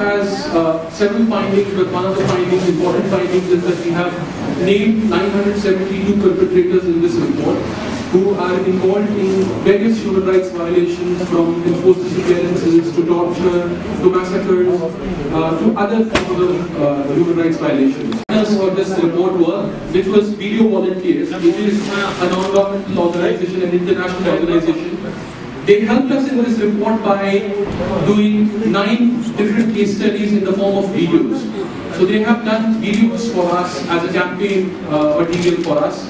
has several findings, but one of the findings, important findings, is that we have named 972 perpetrators in this report who are involved in various human rights violations, from enforced disappearances to torture to massacres to other forms of human rights violations. For this report work, which was Video Volunteers, which is a non-governmental organization, an international organization. They helped us in this report by doing 9 different case studies in the form of videos. So they have done videos for us as a campaign material for us.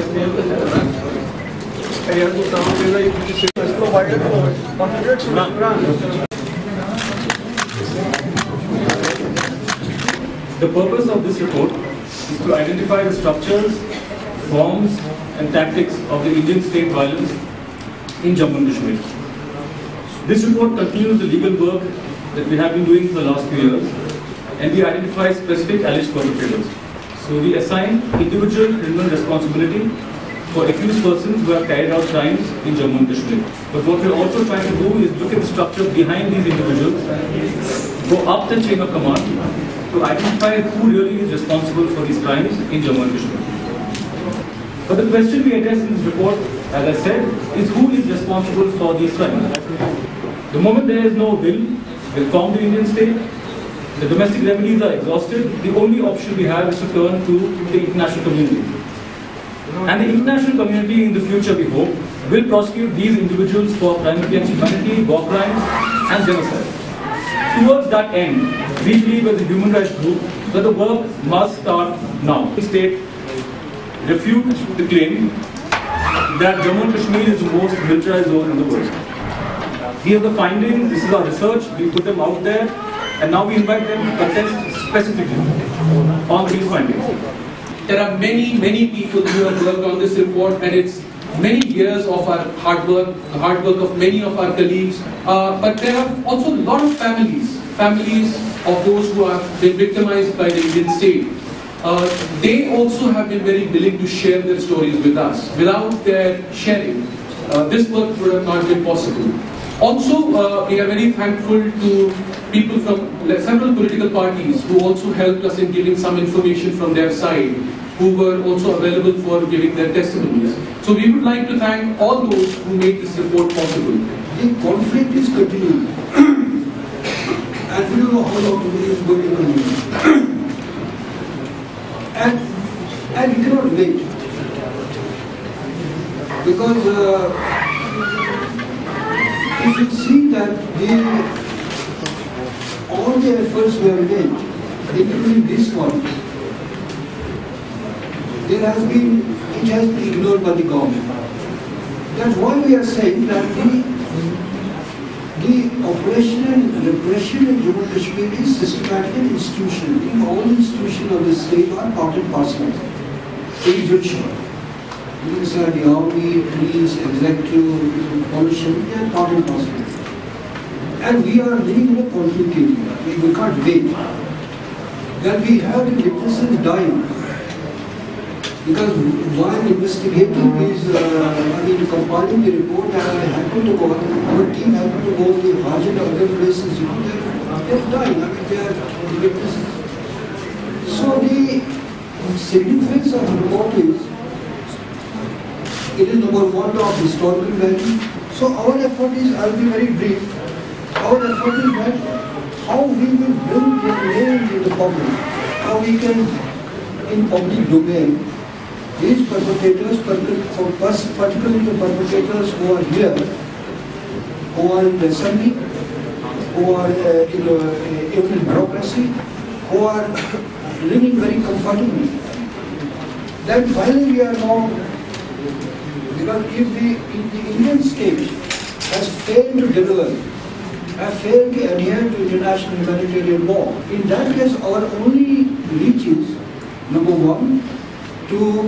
The purpose of this report is to identify the structures, forms and tactics of the Indian state violence in Jammu and Kashmir. This report continues the legal work that we have been doing for the last few years, and we identify specific alleged perpetrators. So we assign individual criminal responsibility for accused persons who have carried out crimes in Jammu and Kashmir. But what we're also trying to do is look at the structure behind these individuals, go up the chain of command to identify who really is responsible for these crimes in Jammu and Kashmir. But the question we address in this report, as I said, is who is responsible for these crimes. The moment there is no will form the Indian state, the domestic remedies are exhausted, the only option we have is to turn to the international community. And the international community in the future, we hope, will prosecute these individuals for crimes against humanity, war crimes and genocide. Towards that end, we believe as a human rights group that the work must start now. The state refutes the claim that Jammu and Kashmir is the most militarized zone in the world. These are the findings, this is our research, we put them out there, and now we invite them to contest specifically on these findings. There are many people who have worked on this report, and it's many years of our hard work, the hard work of many of our colleagues, but there are also a lot of families of those who have been victimized by the Indian state. They also have been very willing to share their stories with us. Without their sharing, this work would have not been possible. Also, we are very thankful to people from several political parties who also helped us in giving some information from their side, who were also available for giving their testimonies. So we would like to thank all those who made this report possible. The conflict is continuing, and we don't know how long it is going to continue. And we cannot wait, because if you see that all the efforts we have made, including this one, it has been ignored by the government. That's why we are saying that the operation and repression in Jammu and Kashmir is systematic and institutional. All institutions of the state are part and parcel. Individual. Inside the army, police, executive, politician, they are part and parcel. And we are living in a conflict area. We can't wait. That we have the witnesses dying. Because while investigating is, compiling the report, and I happened to go, our team happened to go to the Hajj and other places, they're dying, they are the witnesses. So the significance of the report is, it is number one of historical value. So our effort is, I'll be very brief, our effort is that how we will bring the name to the public, how we can, in public domain, these perpetrators, particularly the perpetrators who are here, who are in the assembly, who are in bureaucracy, who are living very comfortably. Then finally we are now, because if the Indian state has failed to deliver, has failed to adhere to international humanitarian law, in that case our only reach is, number one, to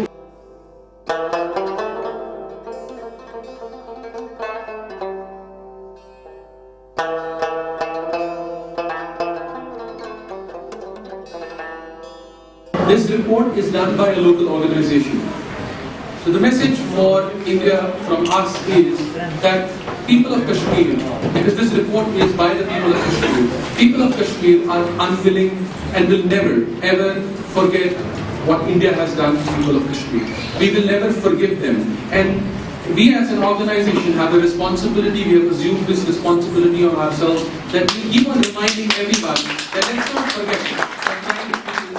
this report is done by a local organization. So the message for India from us is that people of Kashmir, because this report is by the people of Kashmir, people of Kashmir are unwilling and will never, ever forget what India has done to people of Kashmir. We will never forgive them. And we as an organization have a responsibility, we have assumed this responsibility on ourselves, that we keep on reminding everybody that let's not forget that time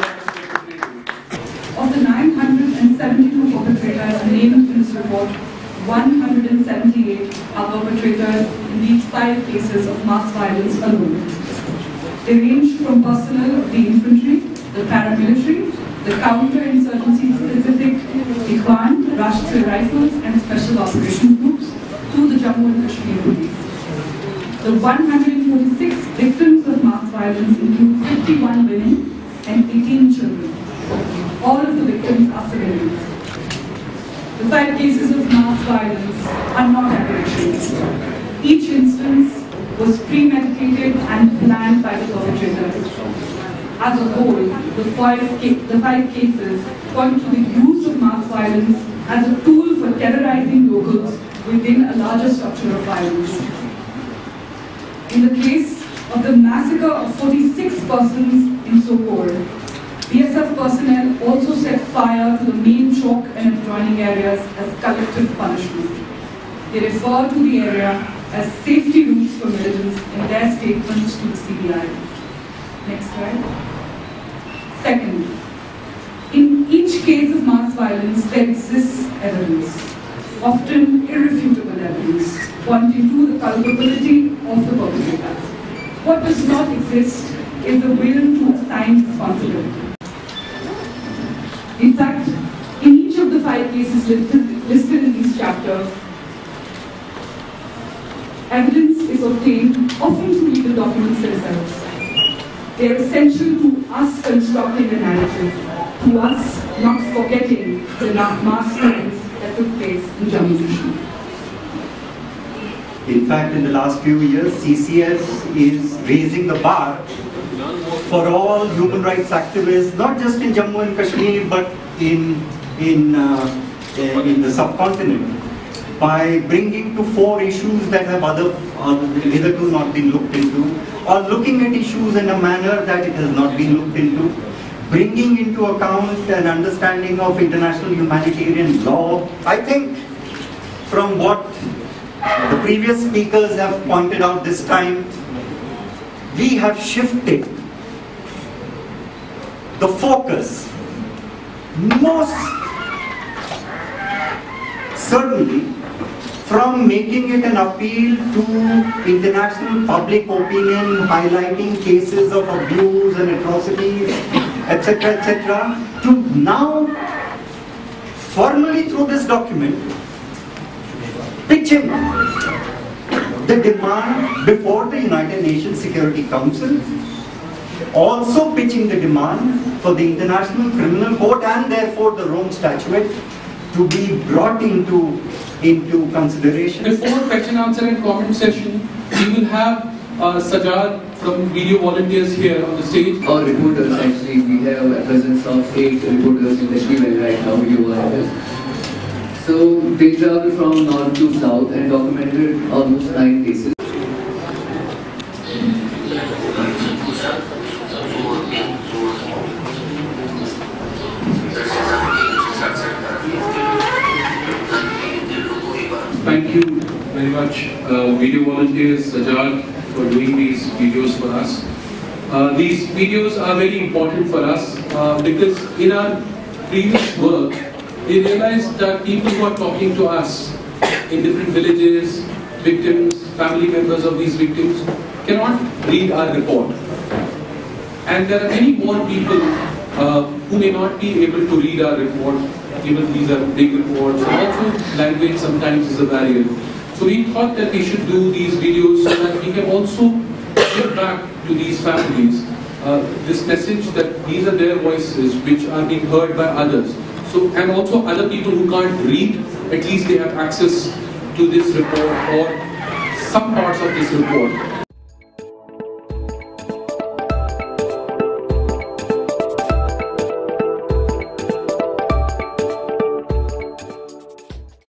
of the 972 perpetrators named in this report, 178 are perpetrators in these 5 cases of mass violence alone. They range from personnel of the infantry, the paramilitary, the counter-insurgency specific Ikhwan, Rashtriya Rifles and Special Operations Groups to the Jammu and Kashmir police. The 146 victims of mass violence include 51 women and 18 children. All of the victims are civilians. The 5 cases of mass violence are not aberrations. Each instance was premeditated and planned by the perpetrator. As a whole, the five cases point to the use of mass violence as a tool for terrorizing locals within a larger structure of violence. In the case of the massacre of 46 persons in Sopore, BSF personnel also set fire to the main chowk and adjoining areas as collective punishment. They refer to the area as safety routes for militants in their statements to the CBI. Next slide. Second, in each case of mass violence, there exists evidence, often irrefutable evidence, pointing to the culpability of the perpetrators. What does not exist is the will to assign responsibility. In fact, in each of the 5 cases listed in these chapters, evidence is obtained often through legal documents themselves. They are essential to us constructing a narrative, to us not forgetting the mass killings that took place in Jammu and Kashmir. In fact, in the last few years, CCS is raising the bar for all human rights activists, not just in Jammu and Kashmir, but in the subcontinent, by bringing to 4 issues that have hitherto not been looked into, or looking at issues in a manner that it has not been looked into, bringing into account an understanding of international humanitarian law. I think from what the previous speakers have pointed out this time, we have shifted the focus most certainly from making it an appeal to international public opinion, highlighting cases of abuse and atrocities, etc., to now formally through this document pitching the demand before the United Nations Security Council, also pitching the demand for the International Criminal Court and therefore the Rome Statute to be brought into consideration. Before question, answer and comment session, we will have Sajad from Video Volunteers here on the stage. Our reporters, actually, we have a presence of 8 reporters in Kashmir right now, video volunteers. So they traveled from north to south and documented almost 9 cases. Thank you very much, Video Volunteers, Sajad, for doing these videos for us. These videos are very important for us because in our previous work, we realized that people who are talking to us in different villages, victims, family members of these victims, cannot read our report. And there are many more people who may not be able to read our report, even these are big reports, and also language sometimes is a barrier. So we thought that we should do these videos so that we can also give back to these families this message that these are their voices which are being heard by others. So, and also other people who can't read, at least they have access to this report or some parts of this report.